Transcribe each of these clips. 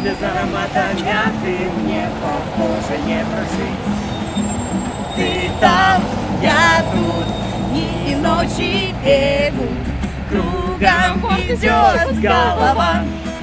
без аромата мяты мне похоже не прожить. Ты там, я тут, дни и ночи бегут, кругом идет голова.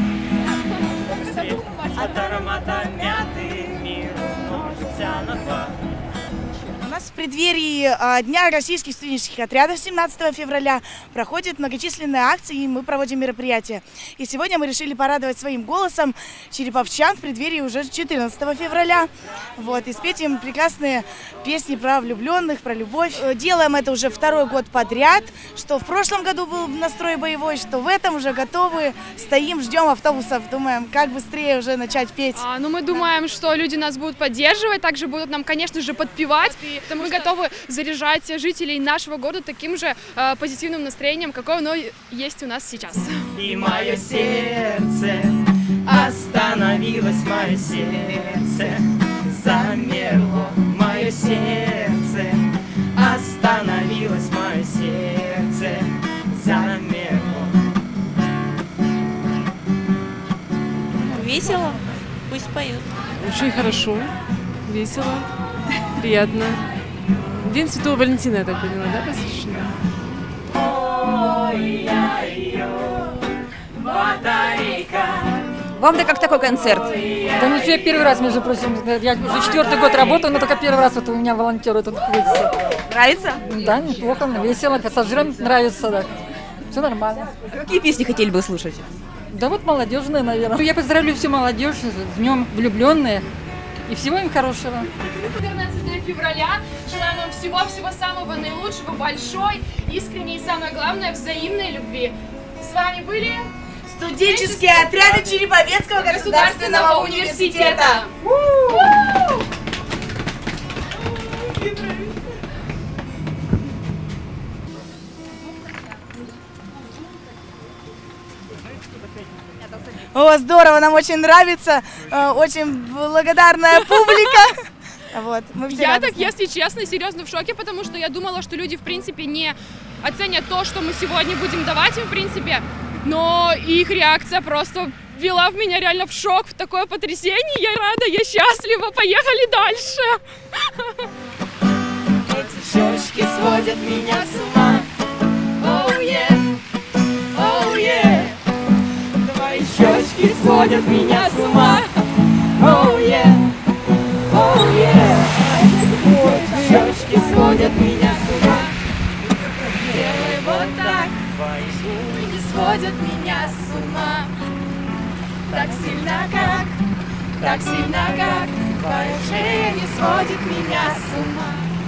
От аромата мяты мир умножится на 2. У нас в преддверии Дня российских студенческих отрядов 17 февраля проходят многочисленные акции, и мы проводим мероприятия. И сегодня мы решили порадовать своим голосом череповчан в преддверии уже 14 февраля. Вот, и спеть им прекрасные песни про влюбленных, про любовь. Делаем это уже второй год подряд, что в прошлом году был настрой боевой, что в этом уже готовы, стоим, ждем автобусов, думаем, как быстрее уже начать петь. Ну, мы думаем, что люди нас будут поддерживать, также будут нам, конечно же, подпевать. Мы готовы заряжать жителей нашего города таким же позитивным настроением, какое оно есть у нас сейчас. И мое сердце остановилось, мое сердце замерло, мое сердце остановилось, мое сердце замерло. Весело, пусть поют. Очень хорошо, весело, приятно. День Святого Валентина, я так поняла, да, посвящен? Вам-то как такой концерт? Да ничего, я первый раз, между прочим, я уже 4-й год работаю, но только первый раз вот у меня волонтеры тут ходятся. Нравится? Да, неплохо, весело, пассажирам нравится, так. Все нормально. Какие песни хотели бы услышать? Да вот молодежные, наверное. Я поздравляю всю молодежь с Днем влюбленных и всего им хорошего. 14 февраля. Желаем вам всего-всего самого наилучшего, большой, искренней и, самое главное, взаимной любви. С вами были Студенческие отряды Череповецкого государственного университета. О, здорово, нам очень нравится, очень благодарная публика. Вот, я так, если честно, серьезно в шоке, потому что я думала, что люди, в принципе, не оценят то, что мы сегодня будем давать им, в принципе, но их реакция просто ввела в меня реально в шок, в такое потрясение. Я рада, я счастлива, поехали дальше. Эти щечки сводят меня с ума. Oh yeah, oh yeah. Твои щечки сводят меня с ума. Oh yeah, oh yeah. Щечки сводят меня с ума. Делай вот так. Твои губы не сводят меня с ума. Так сильно как твоя шея не сводит меня с ума.